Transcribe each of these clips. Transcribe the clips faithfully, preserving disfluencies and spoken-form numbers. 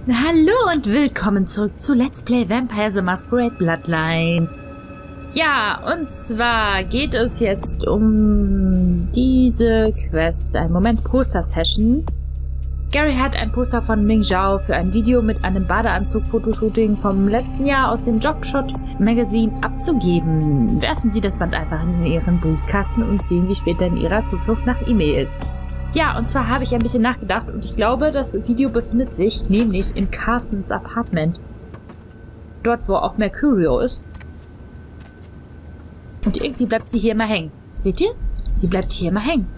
Hallo und willkommen zurück zu Let's Play Vampire the Masquerade Bloodlines. Ja, und zwar geht es jetzt um diese Quest. Ein Moment, Poster-Session. Gary hat ein Poster von Ming Zhao für ein Video mit einem Badeanzug-Fotoshooting vom letzten Jahr aus dem Jogshot Magazine abzugeben. Werfen Sie das Band einfach in Ihren Briefkasten und sehen Sie später in Ihrer Zuflucht nach E-Mails. Ja, und zwar habe ich ein bisschen nachgedacht und ich glaube, das Video befindet sich nämlich in Carsons Apartment. Dort, wo auch Mercurio ist. Und irgendwie bleibt sie hier immer hängen. Seht ihr? Sie bleibt hier immer hängen.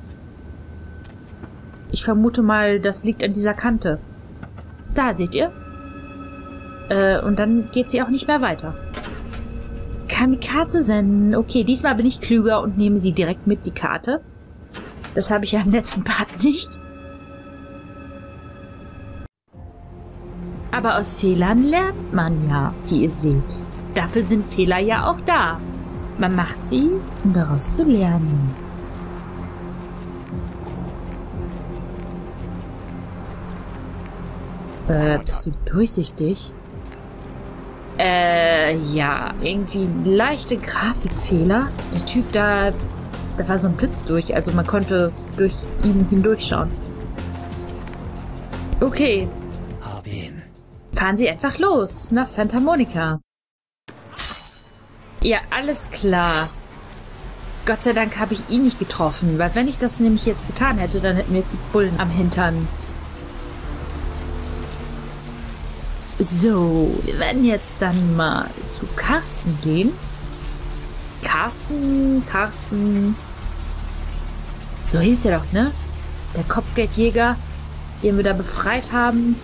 Ich vermute mal, das liegt an dieser Kante. Da, seht ihr? Äh, und dann geht sie auch nicht mehr weiter. Kamikaze senden. Okay, diesmal bin ich klüger und nehme sie direkt mit, die Karte. Das habe ich ja im letzten Part nicht. Aber aus Fehlern lernt man ja, wie ihr seht. Dafür sind Fehler ja auch da. Man macht sie, um daraus zu lernen. Äh, bist du durchsichtig? Äh, ja, irgendwie leichte Grafikfehler. Der Typ da... Da war so ein Blitz durch, also man konnte durch ihn hindurchschauen. Okay. Fahren Sie einfach los, nach Santa Monica. Ja, alles klar. Gott sei Dank habe ich ihn nicht getroffen, weil wenn ich das nämlich jetzt getan hätte, dann hätten wir jetzt die Bullen am Hintern. So, wir werden jetzt dann mal zu Carsten gehen. Carsten, Carsten. So hieß er doch, ne? Der Kopfgeldjäger, den wir da befreit haben.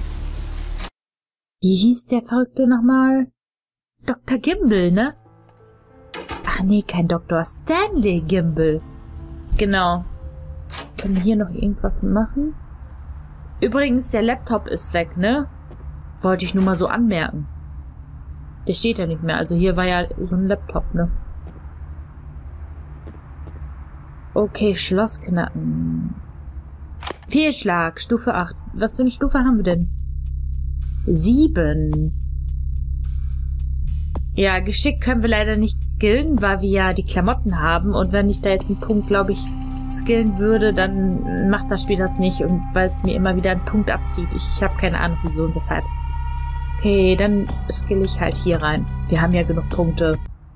Wie hieß der Verrückte nochmal? Doktor Gimble, ne? Ach nee, kein Doktor. Stanley Gimble. Genau. Können wir hier noch irgendwas machen? Übrigens, der Laptop ist weg, ne? Wollte ich nur mal so anmerken. Der steht ja nicht mehr. Also hier war ja so ein Laptop, ne? Okay, Schloss knacken. Fehlschlag, Stufe acht. Was für eine Stufe haben wir denn? sieben. Ja, Geschick können wir leider nicht skillen, weil wir ja die Klamotten haben. Und wenn ich da jetzt einen Punkt, glaube ich, skillen würde, dann macht das Spiel das nicht. Und weil es mir immer wieder einen Punkt abzieht. Ich habe keine Ahnung, wieso und weshalb. Okay, dann skill ich halt hier rein. Wir haben ja genug Punkte.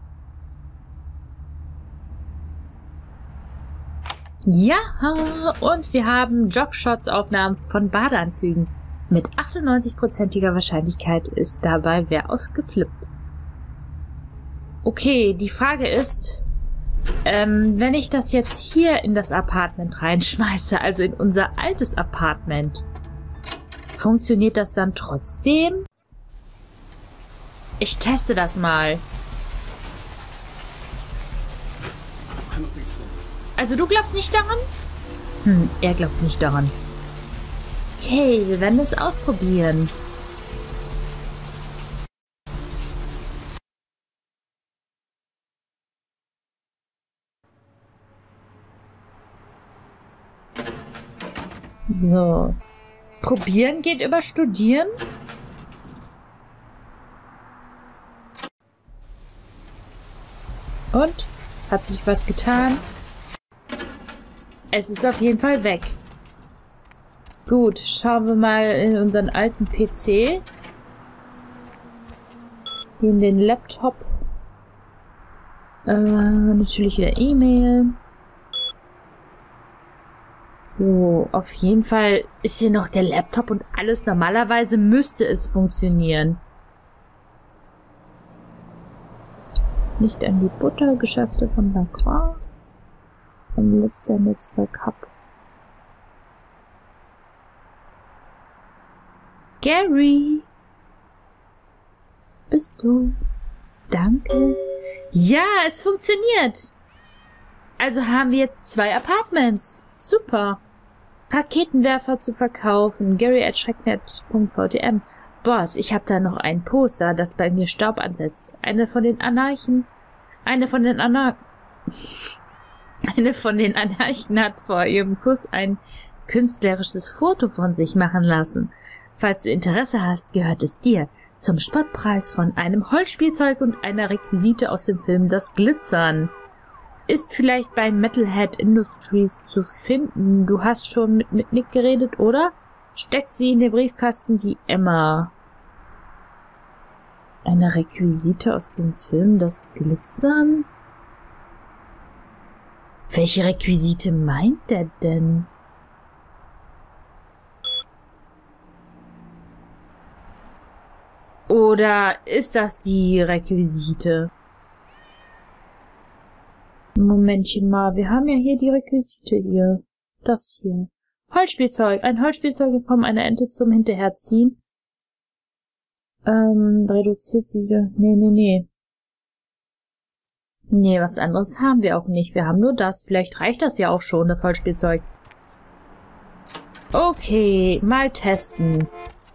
Ja, und wir haben Jogshots-Aufnahmen von Badeanzügen. Mit achtundneunzig-prozentiger Wahrscheinlichkeit ist dabei wer ausgeflippt. Okay, die Frage ist, ähm, wenn ich das jetzt hier in das Apartment reinschmeiße, also in unser altes Apartment, funktioniert das dann trotzdem? Ich teste das mal. Also du glaubst nicht daran? Hm, er glaubt nicht daran. Okay, wir werden es ausprobieren. So. Probieren geht über Studieren? Und? Hat sich was getan? Es ist auf jeden Fall weg. Gut, schauen wir mal in unseren alten P C. In den Laptop. Äh, natürlich wieder E-Mail. So, auf jeden Fall ist hier noch der Laptop und alles. Normalerweise müsste es funktionieren. Nicht an die Buttergeschäfte von Lacroix. Vom letzter Netzwerk Hub. Gary! Bist du? Danke. Ja, es funktioniert! Also haben wir jetzt zwei Apartments. Super. Raketenwerfer zu verkaufen. Gary at schrecknet punkt v t m. Boss, ich habe da noch ein Poster, das bei mir Staub ansetzt. Eine von den Anarchen. Eine von den Anar... Eine von den Anarchen hat vor ihrem Kuss ein künstlerisches Foto von sich machen lassen. Falls du Interesse hast, gehört es dir. Zum Spottpreis von einem Holzspielzeug und einer Requisite aus dem Film Das Glitzern. Ist vielleicht bei Metalhead Industries zu finden. Du hast schon mit, mit Nick geredet, oder? Steck sie in den Briefkasten, die Emma. Eine Requisite aus dem Film Das Glitzern? Welche Requisite meint der denn? Oder ist das die Requisite? Momentchen mal, wir haben ja hier die Requisite hier. Das hier. Holzspielzeug. Ein Holzspielzeug in Form einer Ente zum Hinterherziehen. Ähm, reduziert sie wieder. Nee, nee, nee. Nee, was anderes haben wir auch nicht. Wir haben nur das. Vielleicht reicht das ja auch schon, das Holzspielzeug. Okay, mal testen.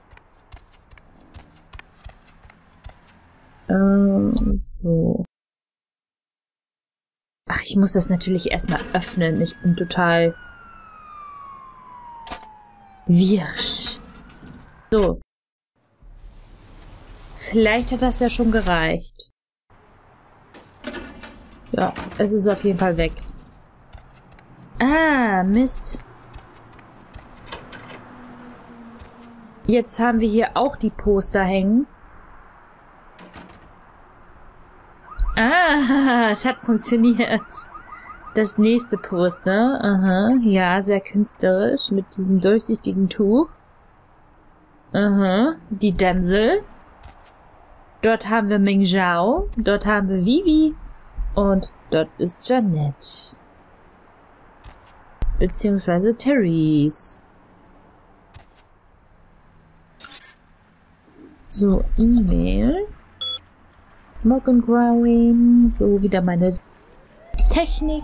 Ähm, so. Ach, ich muss das natürlich erstmal öffnen. Ich bin total wirsch. So. Vielleicht hat das ja schon gereicht. Ja, es ist auf jeden Fall weg. Ah, Mist. Jetzt haben wir hier auch die Poster hängen. Ah, es hat funktioniert. Das nächste Poster. Aha, ja, sehr künstlerisch mit diesem durchsichtigen Tuch. Aha, die Dämsel. Dort haben wir Ming Zhao. Dort haben wir Vivi. Und dort ist Janet. Beziehungsweise Therese. So, E-Mail. Morgan Growing. So, wieder meine Technik.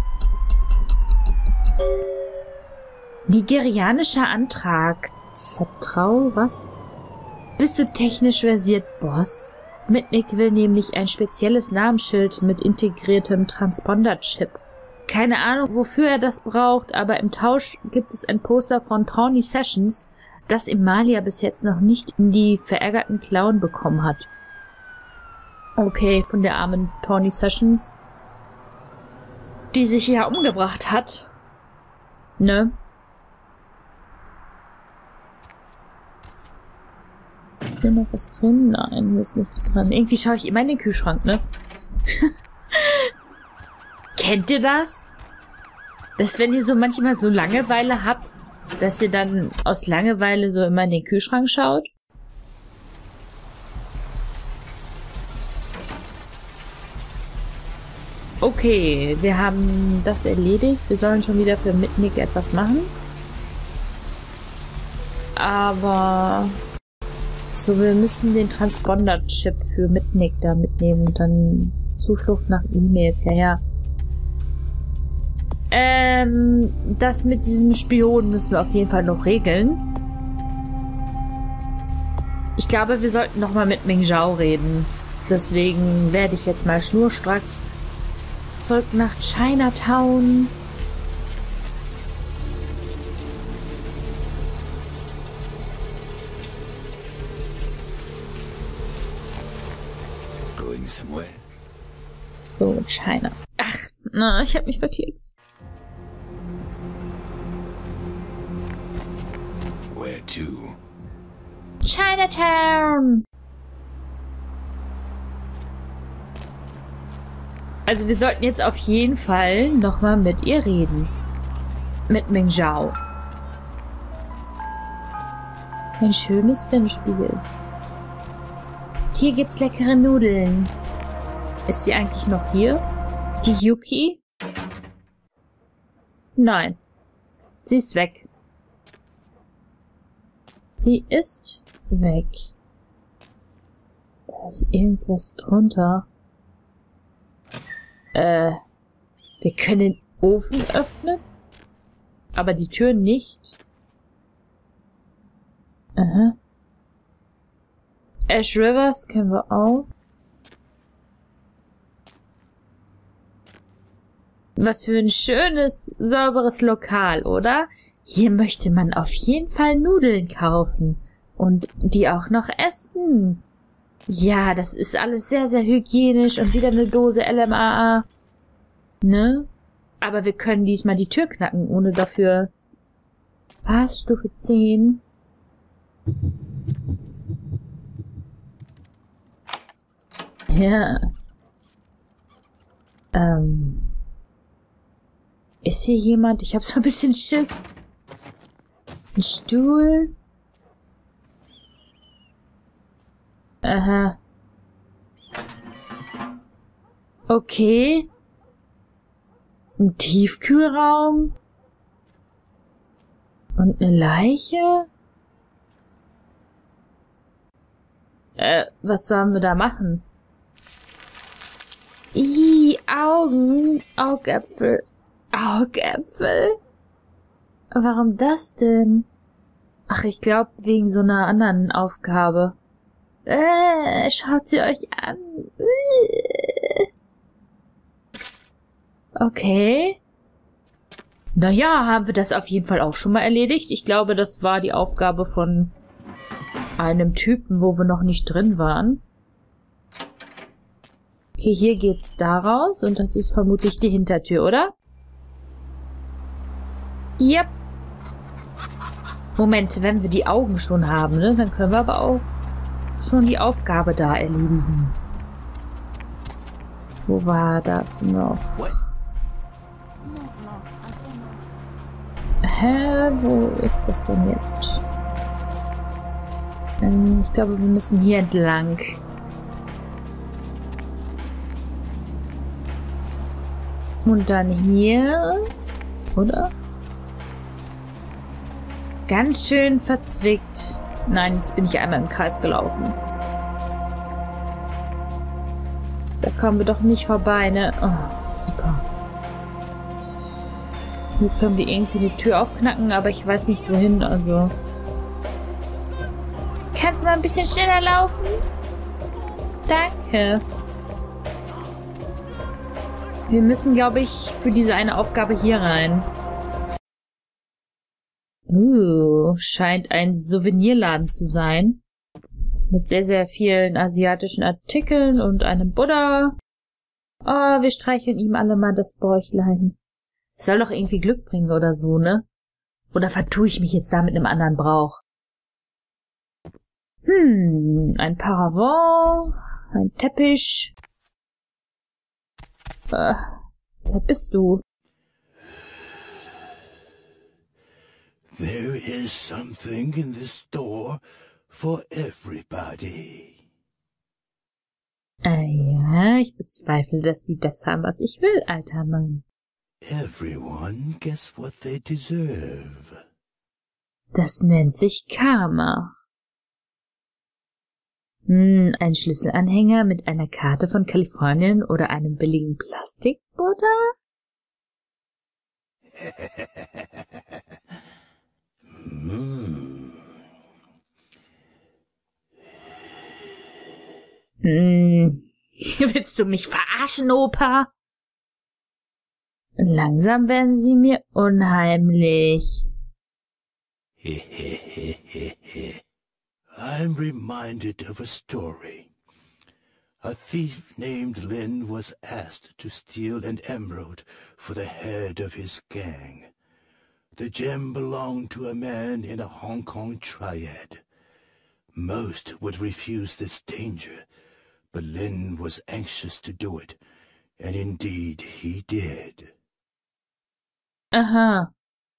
Nigerianischer Antrag. Vertrau, was? Bist du technisch versiert, Boss? Mitnick will nämlich ein spezielles Namensschild mit integriertem Transponder-Chip. Keine Ahnung, wofür er das braucht, aber im Tausch gibt es ein Poster von Tawny Sessions, das Emalia bis jetzt noch nicht in die verärgerten Klauen bekommen hat. Okay, von der armen Tawny Sessions, die sich ja umgebracht hat. Ne? Hier noch was drin? Nein, hier ist nichts drin. Irgendwie schaue ich immer in den Kühlschrank, ne? Kennt ihr das? Dass wenn ihr so manchmal so Langeweile habt, dass ihr dann aus Langeweile so immer in den Kühlschrank schaut? Okay, wir haben das erledigt. Wir sollen schon wieder für Mitnick etwas machen. Aber so, wir müssen den Transponder-Chip für Mitnick da mitnehmen und dann Zuflucht nach E-Mails. Ja, ja. Ähm, das mit diesem Spion müssen wir auf jeden Fall noch regeln. Ich glaube, wir sollten noch mal mit Ming Zhao reden. Deswegen werde ich jetzt mal schnurstracks zurück nach Chinatown. Going somewhere. So, China. Ach, na, ich habe mich verklickt. Where to? Chinatown! Also wir sollten jetzt auf jeden Fall nochmal mit ihr reden. Mit Ming Zhao. Ein schönes Windspiegel. Hier gibt's leckere Nudeln. Ist sie eigentlich noch hier? Die Yuki? Nein. Sie ist weg. Sie ist weg. Da ist irgendwas drunter. Äh, wir können den Ofen öffnen, aber die Tür nicht. Aha. Ash Rivers können wir auch. Was für ein schönes, sauberes Lokal, oder? Hier möchte man auf jeden Fall Nudeln kaufen. Und die auch noch essen. Ja, das ist alles sehr, sehr hygienisch und wieder eine Dose L M A A. Ne? Aber wir können diesmal die Tür knacken, ohne dafür... Was? Stufe zehn? Ja. Ähm. Ist hier jemand? Ich hab so ein bisschen Schiss. Ein Stuhl? Aha. Okay. Ein Tiefkühlraum? Und eine Leiche? Äh, was sollen wir da machen? Ih, Augen. Augäpfel. Augäpfel? Warum das denn? Ach, ich glaube, wegen so einer anderen Aufgabe. Äh, schaut sie euch an. Okay. Naja, haben wir das auf jeden Fall auch schon mal erledigt. Ich glaube, das war die Aufgabe von einem Typen, wo wir noch nicht drin waren. Okay, hier geht's da raus und das ist vermutlich die Hintertür, oder? Yep. Moment, wenn wir die Augen schon haben, ne, dann können wir aber auch schon die Aufgabe da erledigen. Wo war das noch? Hä? Wo ist das denn jetzt? Ähm, ich glaube, wir müssen hier entlang. Und dann hier. Oder? Ganz schön verzwickt. Nein, jetzt bin ich einmal im Kreis gelaufen. Da kommen wir doch nicht vorbei, ne? Oh, super. Hier können wir irgendwie die Tür aufknacken, aber ich weiß nicht wohin, also... Kannst du mal ein bisschen schneller laufen? Danke. Wir müssen, glaube ich, für diese eine Aufgabe hier rein. Uh, scheint ein Souvenirladen zu sein. Mit sehr, sehr vielen asiatischen Artikeln und einem Buddha. Oh, wir streicheln ihm alle mal das Bäuchlein. Das soll doch irgendwie Glück bringen oder so, ne? Oder vertue ich mich jetzt da mit einem anderen Brauch? Hm, ein Paravent, ein Teppich. Äh, wer bist du? There is something in this store for everybody. Äh, ja, ich bezweifle, dass sie das haben, was ich will, alter Mann. Everyone gets what they deserve. Das nennt sich Karma. Hm, ein Schlüsselanhänger mit einer Karte von Kalifornien oder einem billigen Plastikbuddha? mm. Hm, willst du mich verarschen, Opa? Langsam werden sie mir unheimlich. I'm reminded of a story. A thief named Lin was asked to steal an emerald for the head of his gang. The gem belonged to a man in a Hong Kong triad. Most would refuse this danger, but Lin was anxious to do it, and indeed he did. Aha.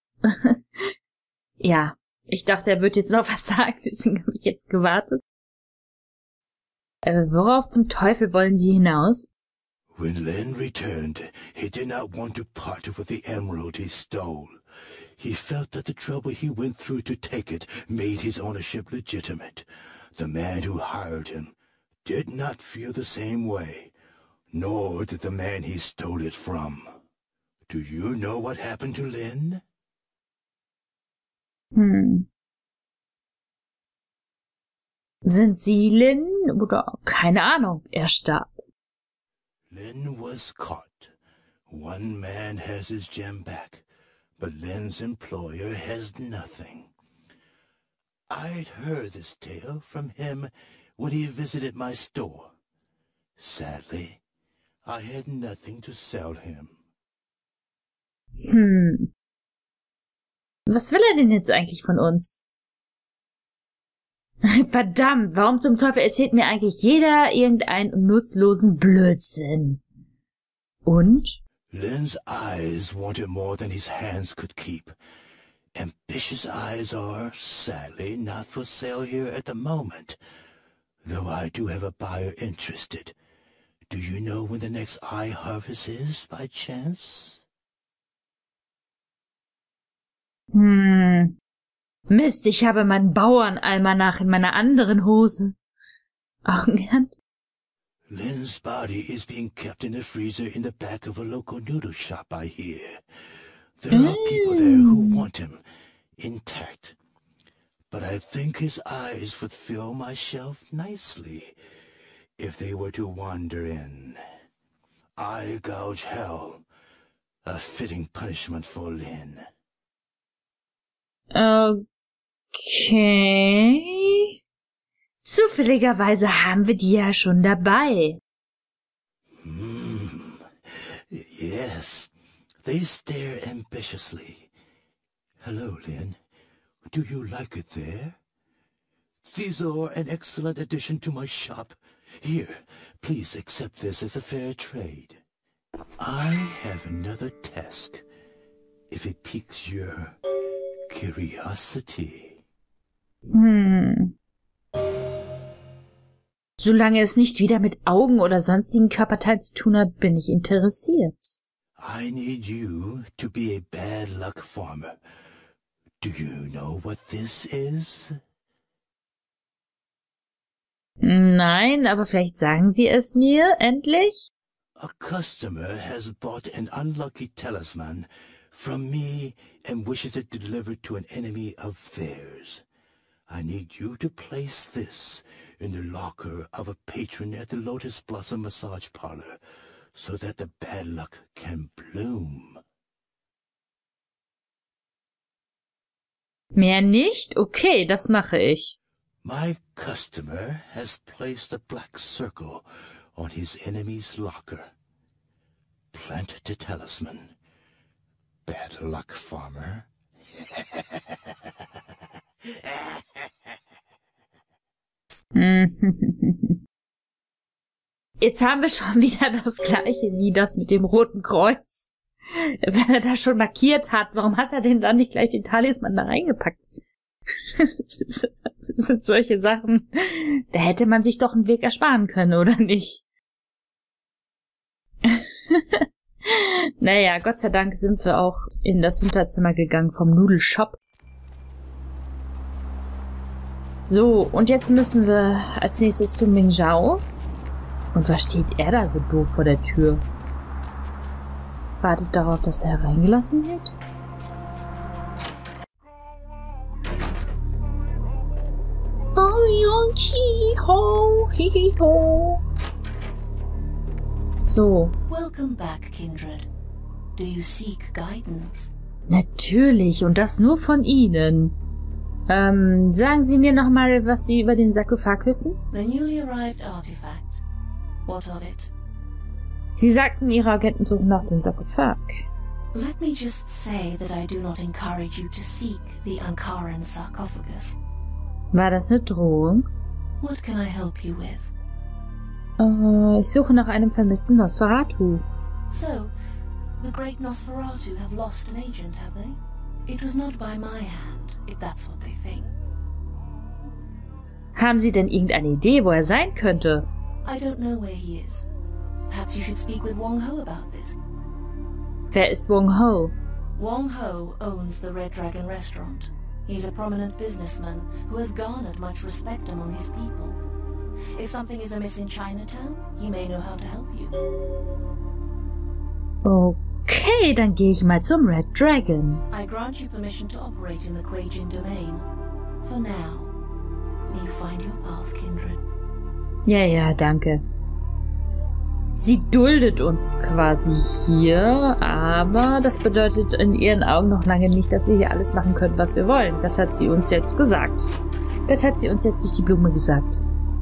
Ja, ich dachte, er wird jetzt noch was sagen, deswegen habe ich jetzt gewartet. Äh, worauf zum Teufel wollen Sie hinaus? When Lin returned, he did not want to part with the emerald he stole. He felt that the trouble he went through to take it made his ownership legitimate. The man who hired him did not feel the same way, nor did the man he stole it from. Do you know what happened to Lin? Hm. Sind Sie Lin? Oder keine Ahnung, er starb. Lin was caught. One man has his gem back, but Lin's employer has nothing. I'd heard this tale from him when he visited my store. Sadly, I had nothing to sell him. Hm. Was will er denn jetzt eigentlich von uns? Verdammt, warum zum Teufel erzählt mir eigentlich jeder irgendeinen nutzlosen Blödsinn? Und? Lin's eyes wanted more than his hands could keep. Ambitious eyes are, sadly, not for sale here at the moment, though I do have a buyer interested. Do you know when the next eye harvest is, by chance? Hm. Mist, ich habe meinen Bauernalmanach in meiner anderen Hose. Arrogant. Lin's body is being kept in the freezer in the back of a local noodle shop, I hear. There are mm. people there who want him intact. But I think his eyes would fill my shelf nicely if they were to wander in. Eye gouge hell. A fitting punishment for Lin. Okay. Zufälligerweise haben wir die ja schon dabei. Hmm. Yes. They stare ambitiously. Hello, Lin. Do you like it there? These are an excellent addition to my shop. Here, please accept this as a fair trade. I have another task, if it piques your curiosity. Hm. Solange es nicht wieder mit Augen oder sonstigen Körperteilen zu tun hat, bin ich interessiert. I need you to be a bad luck farmer. Do you know what this is? Nein, aber vielleicht sagen Sie es mir, endlich? A customer has bought an unlucky talisman from me and wishes it delivered to an enemy of theirs. I need you to place this in the locker of a patron at the Lotus Blossom Massage Parlor, so that the bad luck can bloom. Mehr nicht? Okay, das mache ich. My customer has placed a black circle on his enemy's locker. Plant the talisman. Bad luck, farmer. Jetzt haben wir schon wieder das gleiche wie das mit dem Roten Kreuz. Wenn er das schon markiert hat, warum hat er denn dann nicht gleich den Talisman da reingepackt? Das sind solche Sachen, da hätte man sich doch einen Weg ersparen können, oder nicht? Naja, Gott sei Dank sind wir auch in das Hinterzimmer gegangen vom Nudelshop. So, und jetzt müssen wir als nächstes zu Ming Zhao. Und was steht er da so doof vor der Tür? Wartet darauf, dass er hereingelassen wird? So. Welcome back, Kindred. Do you seek guidance? Natürlich, und das nur von Ihnen. Ähm, sagen Sie mir noch mal, was Sie über den Sarkophag wissen? The newly arrived artifact. What of it? Sie sagten, Ihre Agenten suchen nach dem Sarkophag. Let me just say that I do not encourage you to seek the Ankaran sarcophagus. War das eine Drohung? What can I help you with? Uh, ich suche nach einem vermissten Nosferatu. So, the great Nosferatu have lost an agent, have they? It was not by my hand, if that's what they think. Haben Sie denn irgendeine Idee, wo er sein könnte? I don't know where he is. Perhaps you should speak with Wong Ho about this. Wer ist Wong Ho? Wong Ho owns the Red Dragon restaurant. He's a prominent businessman who has garnered much respect among his people. If something is amiss in Chinatown, he may know how to help you. Okay, dann gehe ich mal zum Red Dragon. I grant you permission to operate in the Kuei-Jin domain. For now. May you find your path, Kindred. Ja, ja, danke. Sie duldet uns quasi hier, aber das bedeutet in ihren Augen noch lange nicht, dass wir hier alles machen können, was wir wollen. Das hat sie uns jetzt gesagt. Das hat sie uns jetzt durch die Blume gesagt.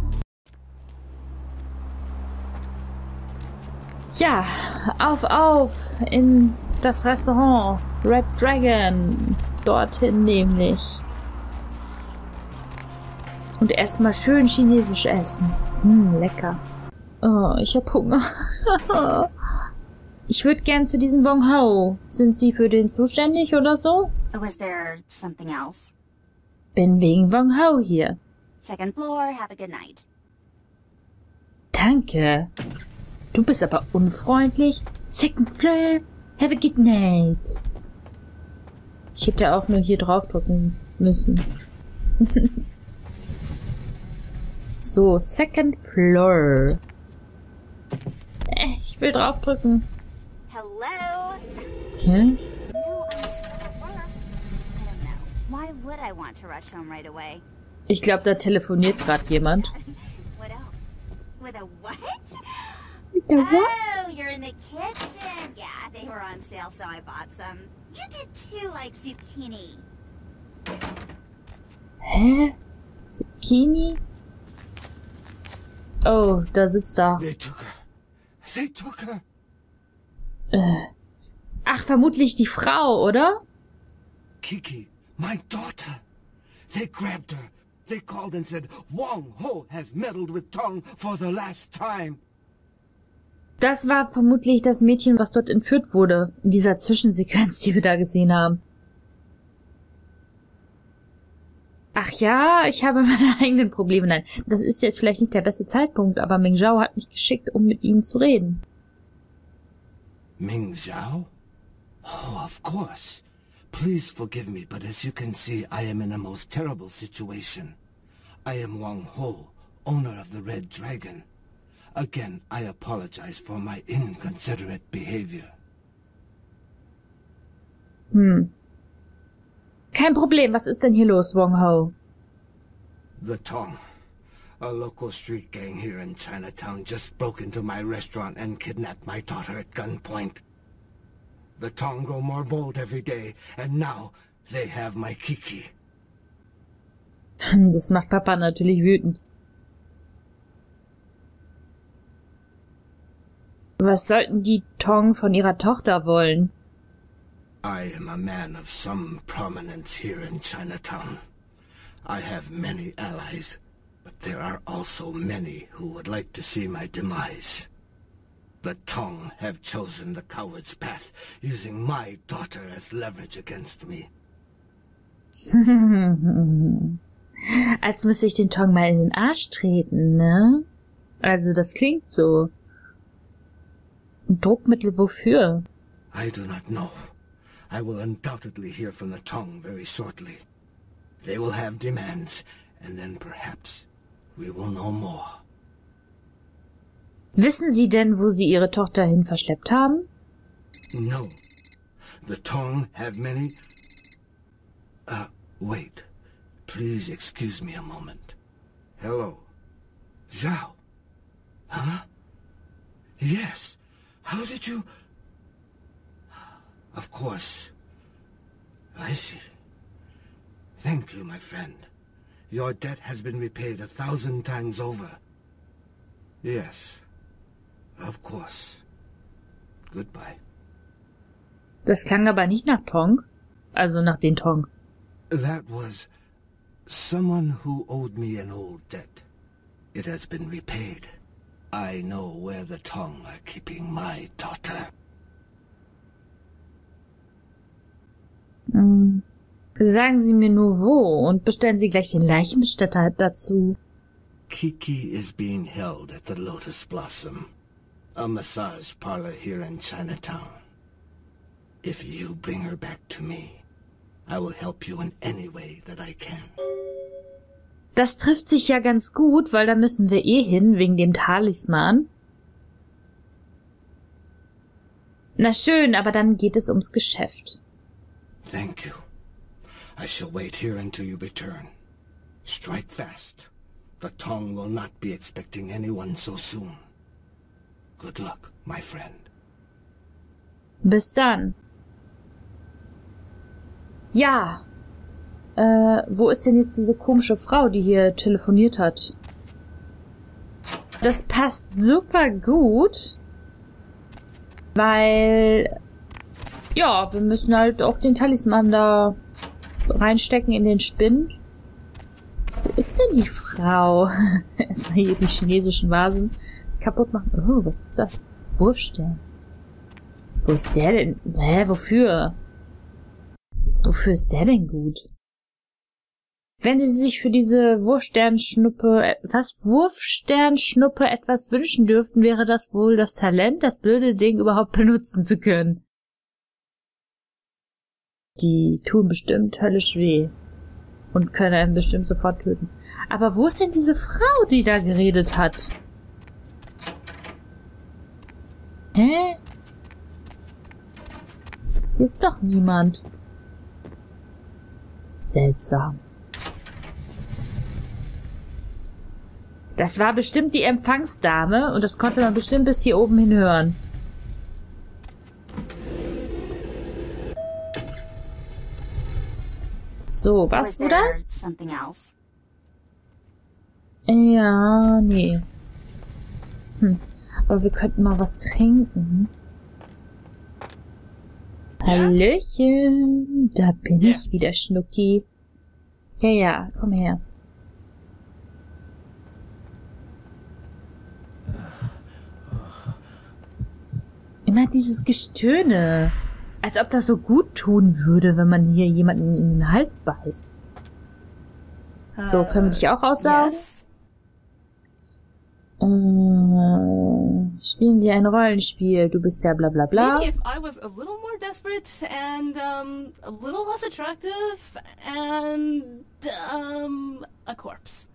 Ja, auf, auf in das Restaurant Red Dragon. Dorthin nämlich. Und erstmal schön chinesisch essen. Hm, lecker. Oh, ich hab Hunger. Ich würde gern zu diesem Wong Ho. Sind Sie für den zuständig oder so? Was there something else? Bin wegen Wong Ho hier. Second floor, have a good night. Danke. Du bist aber unfreundlich. Second floor, have a good night. Ich hätte auch nur hier draufdrücken müssen. So, second floor. Äh, ich will draufdrücken. Hello? Hä? No, I'm still at work. I don't know. Why would I want to rush home right away? Ich glaube, da telefoniert gerade jemand. What else? With a what? With a what? Oh, you're in the kitchen. Yeah, they were on sale, so I bought some. You did too, like zucchini. Hä? Zucchini? Oh, da sitzt er. They took her. They took her. Äh. Ach, vermutlich die Frau, oder? Kiki, my daughter. They grabbed her. They called and said, Wong Ho has meddled with Tong for the last time. Das war vermutlich das Mädchen, was dort entführt wurde. In dieser Zwischensequenz, die wir da gesehen haben. Ach ja, ich habe meine eigenen Probleme. Nein, das ist jetzt vielleicht nicht der beste Zeitpunkt, aber Ming Zhao hat mich geschickt, um mit ihm zu reden. Ming Zhao? Oh, of course. Please forgive me, but as you can see, I am in a most terrible situation. I am Wong Ho, owner of the Red Dragon. Again, I apologize for my inconsiderate behavior. Hm. Kein Problem, was ist denn hier los, Wong Ho? The Tong, a local street gang here in Chinatown, just broke into my restaurant and kidnapped my daughter at gunpoint. The Tong grow more bold every day, and now they have my Kiki. Das macht Papa natürlich wütend. Was sollten die Tong von ihrer Tochter wollen? I am a man of some prominence here in Chinatown. I have many allies, but there are also many who would like to see my demise. The Tong have chosen the coward's path, using my daughter as leverage against me. Als müsste ich den Tong mal in den Arsch treten, ne? Also das klingt so. Ein Druckmittel wofür? I do not know. I will undoubtedly hear from the Tong very shortly. They will have demands, and then perhaps we will know more. Wissen Sie denn, wo Sie Ihre Tochter hin verschleppt haben? No. The Tong have many... Uh, wait. Please excuse me a moment. Hello. Zhao. Huh? Yes. How did you... Of course. I see. Thank you, my friend. Your debt has been repaid a thousand times over. Yes. Of course. Goodbye. Das klang aber nicht nach Tong. Also nach den Tong. That was someone who owed me an old debt. It has been repaid. I know where the Tong are keeping my daughter. Hm. Sagen Sie mir nur wo und bestellen Sie gleich den Leichenbestatter dazu. Kiki is being held at the Lotus Blossom, a massage parlor here in Chinatown. If you bring her back to me, I will help you in any way that I can. Das trifft sich ja ganz gut, weil da müssen wir eh hin, wegen dem Talisman. Na schön, aber dann geht es ums Geschäft. Thank you. I shall wait here until you return. Strike fast. The Tong will not be expecting anyone so soon. Good luck, my friend. Bis dann. Ja. Äh, wo ist denn jetzt diese komische Frau, die hier telefoniert hat? Das passt super gut, weil, ja, wir müssen halt auch den Talisman da reinstecken in den Spind. Wo ist denn die Frau? Erstmal hier die chinesischen Vasen kaputt machen. Oh, was ist das? Wurfstern. Wo ist der denn? Hä, wofür? Wofür ist der denn gut? Wenn Sie sich für diese Wurfsternschnuppe, was Wurfsternschnuppe etwas wünschen dürften, wäre das wohl das Talent, das blöde Ding überhaupt benutzen zu können. Die tun bestimmt höllisch weh und können einen bestimmt sofort töten. Aber wo ist denn diese Frau, die da geredet hat? Hä? Hier ist doch niemand. Seltsam. Das war bestimmt die Empfangsdame und das konnte man bestimmt bis hier oben hin hören. So, warst du das? Ja, nee. Hm. Aber wir könnten mal was trinken. Hallöchen, da bin Ja. ich wieder, Schnucki. Ja, ja, komm her. Immer dieses Gestöhne. Als ob das so gut tun würde, wenn man hier jemanden in den Hals beißt. So, können wir dich auch aussaugen? Yes. Äh, spielen wir ein Rollenspiel. Du bist ja bla bla bla. Maybe if I was a little more desperate and um a little less attractive and um a corpse.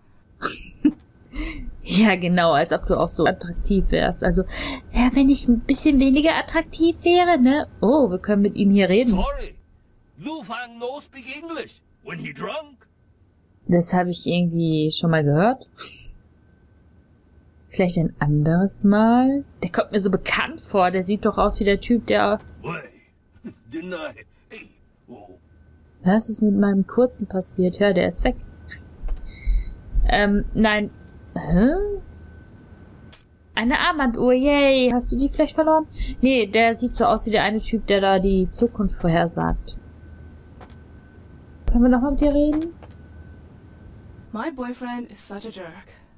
Ja, genau, als ob du auch so attraktiv wärst. Also, ja, wenn ich ein bisschen weniger attraktiv wäre, ne? Oh, wir können mit ihm hier reden. Sorry. Lu Fang no speak English. When he drunk. Das habe ich irgendwie schon mal gehört. Vielleicht ein anderes Mal? Der kommt mir so bekannt vor. Der sieht doch aus wie der Typ, der... Way. Didn't I? Hey. Oh. Was ist mit meinem Kurzen passiert? Ja, der ist weg. ähm, nein. Hä? Eine Armbanduhr, yay. Hast du die vielleicht verloren? Nee, der sieht so aus wie der eine Typ, der da die Zukunft vorhersagt. Können wir noch mal mit dir reden? My boyfriend is such a jerk.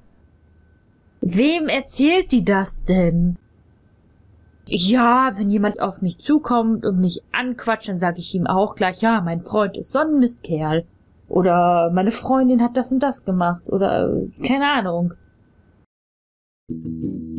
Wem erzählt die das denn? Ja, wenn jemand auf mich zukommt und mich anquatscht, dann sage ich ihm auch gleich, ja, mein Freund ist so ein Mistkerl. Oder meine Freundin hat das und das gemacht. Oder, äh, keine Ahnung.